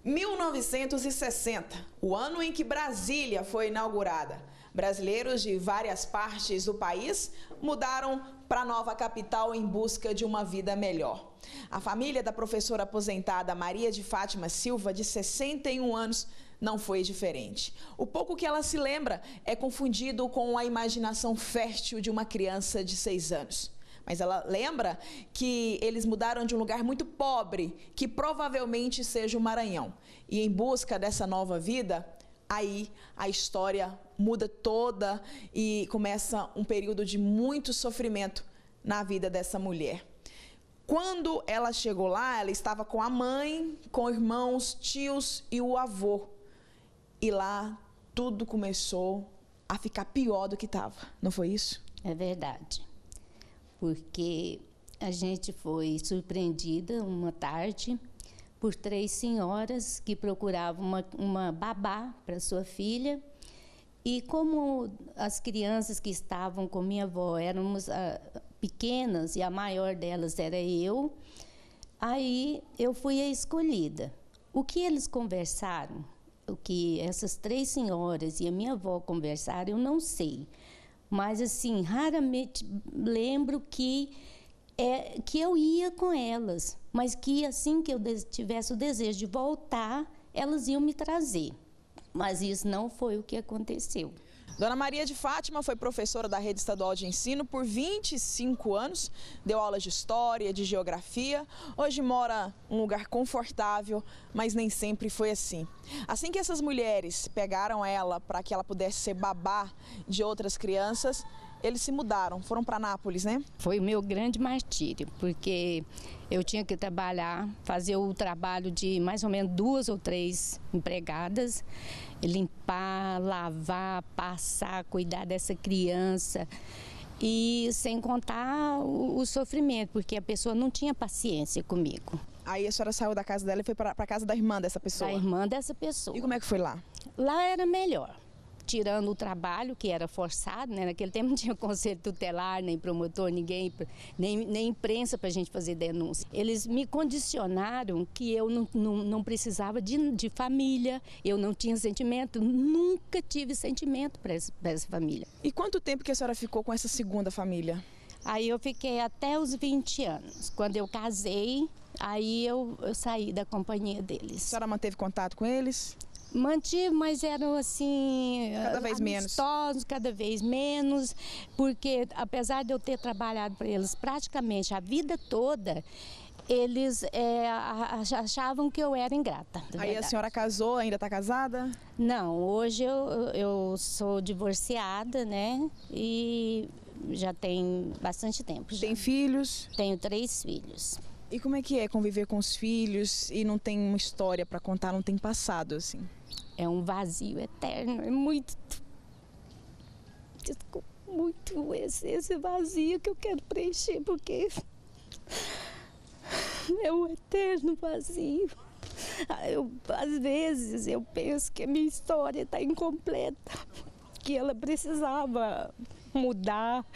1960, o ano em que Brasília foi inaugurada. Brasileiros de várias partes do país mudaram para a nova capital em busca de uma vida melhor. A família da professora aposentada Maria de Fátima Silva, de 61 anos, não foi diferente. O pouco que ela se lembra é confundido com a imaginação fértil de uma criança de 6 anos. Mas ela lembra que eles mudaram de um lugar muito pobre, que provavelmente seja o Maranhão. E em busca dessa nova vida, aí a história muda toda e começa um período de muito sofrimento na vida dessa mulher. Quando ela chegou lá, ela estava com a mãe, com irmãos, tios e o avô. E lá tudo começou a ficar pior do que estava, não foi isso? É verdade. Porque a gente foi surpreendida uma tarde por 3 senhoras que procuravam uma babá para sua filha. E como as crianças que estavam com minha avó éramos pequenas e a maior delas era eu, aí eu fui a escolhida. O que eles conversaram, o que essas 3 senhoras e a minha avó conversaram, eu não sei. Mas, assim, raramente lembro que eu ia com elas, mas que assim que eu tivesse o desejo de voltar, elas iam me trazer. Mas isso não foi o que aconteceu. Dona Maria de Fátima foi professora da Rede Estadual de Ensino por 25 anos, deu aulas de história, de geografia. Hoje mora em um lugar confortável, mas nem sempre foi assim. Assim que essas mulheres pegaram ela para que ela pudesse ser babá de outras crianças, eles se mudaram, foram para Nápoles, né? Foi o meu grande martírio, porque eu tinha que trabalhar, fazer o trabalho de mais ou menos 2 ou 3 empregadas, limpar, lavar, passar, cuidar dessa criança. E sem contar o sofrimento, porque a pessoa não tinha paciência comigo. Aí a senhora saiu da casa dela e foi para a casa da irmã dessa pessoa? Da irmã dessa pessoa. E como é que foi lá? Lá era melhor. Tirando o trabalho, que era forçado, né? Naquele tempo não tinha conselho tutelar, nem promotor, ninguém, nem imprensa para a gente fazer denúncia. Eles me condicionaram que eu não precisava de família, eu não tinha sentimento, nunca tive sentimento para essa família. E quanto tempo que a senhora ficou com essa segunda família? Aí eu fiquei até os 20 anos. Quando eu casei, aí eu saí da companhia deles. A senhora manteve contato com eles? Mantive, mas eram assim, cada vez amistosos, cada vez menos, porque apesar de eu ter trabalhado para eles praticamente a vida toda, eles achavam que eu era ingrata. Aí a senhora casou, ainda está casada? Não, hoje eu sou divorciada, né, e já tem bastante tempo. Tem filhos? Tenho 3 filhos. E como é que é conviver com os filhos e não tem uma história para contar, não tem passado assim? É um vazio eterno, é muito... Desculpa, muito esse vazio que eu quero preencher, porque é um eterno vazio. Às vezes eu penso que a minha história está incompleta, que ela precisava mudar,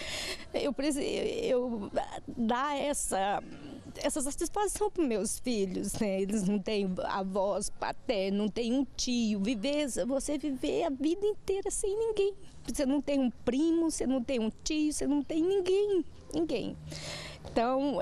eu dar essa satisfação para meus filhos, né? Eles não têm avós paternos, não têm um tio, você viver a vida inteira sem ninguém. Você não tem um primo, você não tem um tio, você não tem ninguém. Então,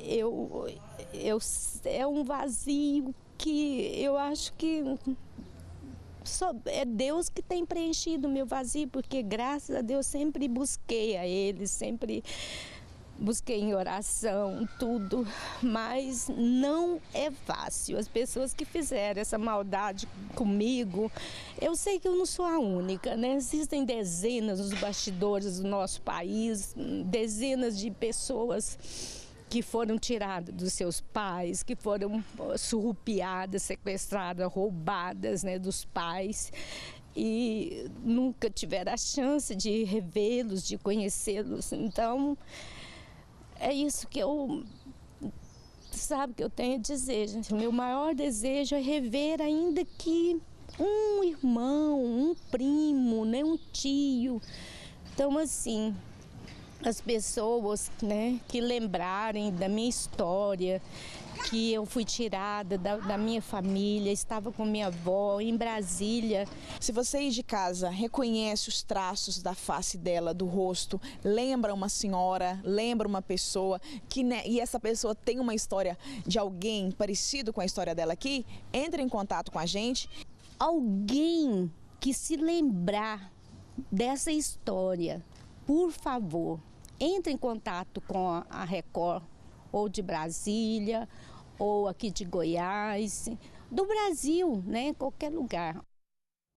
é um vazio que eu acho que só é Deus que tem preenchido o meu vazio, porque graças a Deus sempre busquei a Ele, sempre busquei em oração, tudo, mas não é fácil. As pessoas que fizeram essa maldade comigo, eu sei que eu não sou a única, né? Existem dezenas nos bastidores do nosso país, dezenas de pessoas que foram tiradas dos seus pais, que foram surrupiadas, sequestradas, roubadas, né, dos pais, e nunca tiveram a chance de revê-los, de conhecê-los. Então, é isso que eu tenho a dizer, gente. Meu maior desejo é rever, ainda que um irmão, um primo, né, um tio. Então, assim, as pessoas, né, que lembrarem da minha história, que eu fui tirada da minha família, estava com minha avó em Brasília. Se você ir de casa, reconhece os traços da face dela, do rosto, lembra uma senhora, lembra uma pessoa, e essa pessoa tem uma história de alguém parecido com a história dela aqui, entre em contato com a gente. Alguém que se lembrar dessa história, por favor, entre em contato com a Record, ou de Brasília, ou aqui de Goiás, do Brasil, né, em qualquer lugar.